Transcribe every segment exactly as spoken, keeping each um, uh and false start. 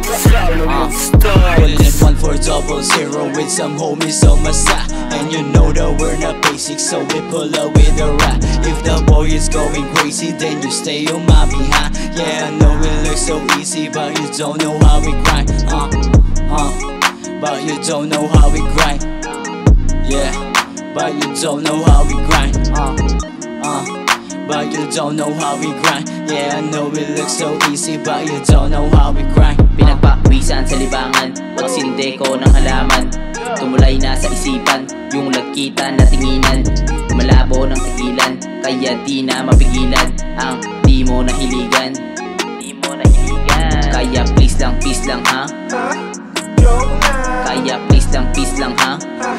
Uh, pulling at one four double zero with some homies on my side. And you know that we're not basic, so we pull up with a rap. If the boy is going crazy, then you stay on my behind. Yeah, I know it looks so easy, but you don't know how we grind. Uh, uh, but you don't know how we grind. Yeah, but you don't know how we grind. Uh, uh, but you don't know how we grind. Yeah, I know it looks so easy, but you don't know how we grind. Pinagpawisan sa libangan, pagsinde ko ng halaman. Tumulay na sa isipan, yung lagkitan na tinginan. Malabo ng tigilan, kaya di na mapigilan ang di mo nahiligan. Di mo nahiligan. Kaya please lang, peace lang ha. Kaya please lang, peace lang ha.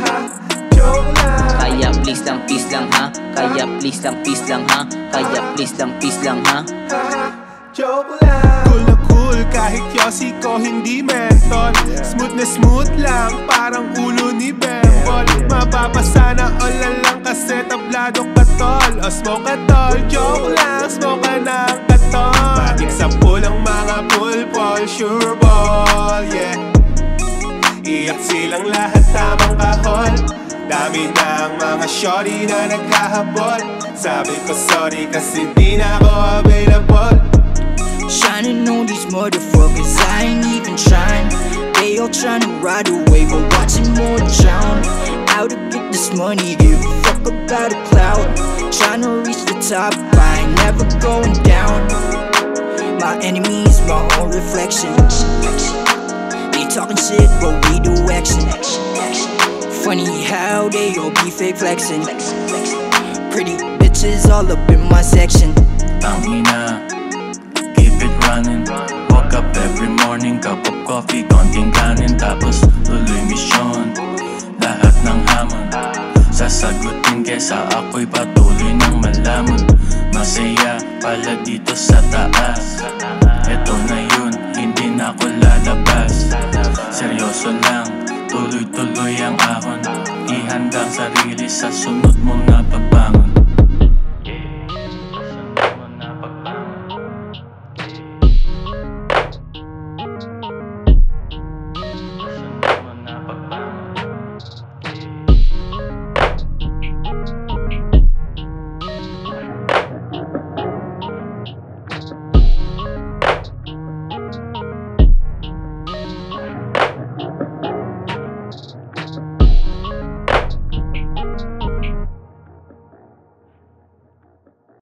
Kaya please lang, peace lang ha. Kaya please lang, peace lang ha. Kaya please lang, peace lang ha. Joke lang. Cool na cool kahit yosi ko hindi menthol. Smooth na smooth lang parang ulo ni Bembol. Mapapasa na all lang kasi tablado katol. O smoke katol, joke lang, smoke ka ng katol. Matik sa pulang mga pulpol, sure ball, yeah. Iyak silang lahat tamang kahol. Dami ng mga shorty na nagkahabol. Sabi ko sorry kasi di na ako available. Shining on these motherfuckers, I ain't even trying. They all tryna ride away, but watching more drown. Out to get this money, give a fuck about a cloud. Tryna reach the top, I ain't never going down. My enemy is my own reflection. They talking shit, but we do action. Funny how they all be fake flexing. Pretty bitches all up in my section. Tangina, keep it running. Wake up every morning, cup of coffee, konting kanin, tapos tuloy misyon. Lahat ng hamon sasagutin kesa ako'y patuloy ng malaman. Masaya pala dito sa taas. Eto na yun, hindi na ako lalabas. Seryoso lang, tuloy-tuloy ang ahon. Ihanda ang sarili sa sunod mong napagbangon.